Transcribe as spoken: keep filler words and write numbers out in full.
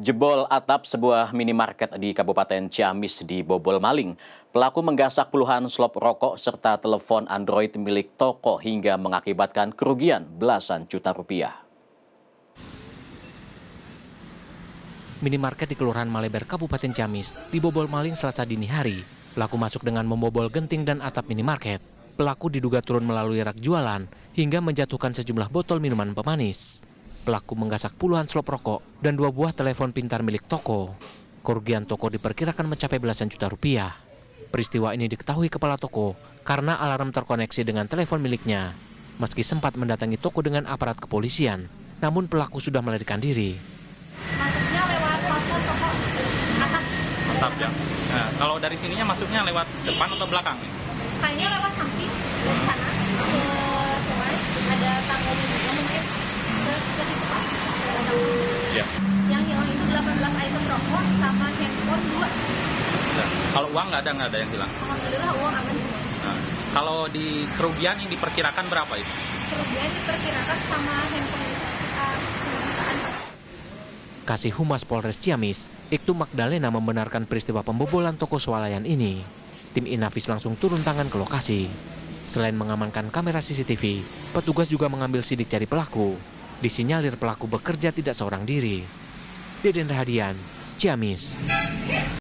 Jebol atap sebuah minimarket di Kabupaten Ciamis dibobol maling. Pelaku menggasak puluhan slop rokok serta telepon Android milik toko hingga mengakibatkan kerugian belasan juta rupiah. Minimarket di Kelurahan Maleber, Kabupaten Ciamis dibobol maling Selasa dini hari. Pelaku masuk dengan membobol genting dan atap minimarket. Pelaku diduga turun melalui rak jualan hingga menjatuhkan sejumlah botol minuman pemanis. Pelaku menggasak puluhan slop rokok dan dua buah telepon pintar milik toko. Kerugian toko diperkirakan mencapai belasan juta rupiah. Peristiwa ini diketahui kepala toko karena alarm terkoneksi dengan telepon miliknya. Meski sempat mendatangi toko dengan aparat kepolisian, namun pelaku sudah melarikan diri. Masuknya lewat plafon toko atap. Atap ya. Nah, kalau dari sininya masuknya lewat depan atau belakang? Kayaknya lewat samping dari sana ke sungai ada tangga juga mungkin. Terus ke situ Pak. Ya. Yang hilang itu delapan belas item rokok sama handphone dua. Nah, kalau uang nggak ada nggak ada yang hilang. Alhamdulillah uang aman semua. Nah, kalau di kerugian yang diperkirakan berapa itu? Kerugian diperkirakan sama handphone itu sekitar sepuluh jutaan. Kasih Humas Polres Ciamis, Ibtu Magdalena membenarkan peristiwa pembobolan toko swalayan ini. Tim Inafis langsung turun tangan ke lokasi. Selain mengamankan kamera C C T V, petugas juga mengambil sidik jari pelaku. Disinyalir pelaku bekerja tidak seorang diri. Deden Rahadian, Ciamis.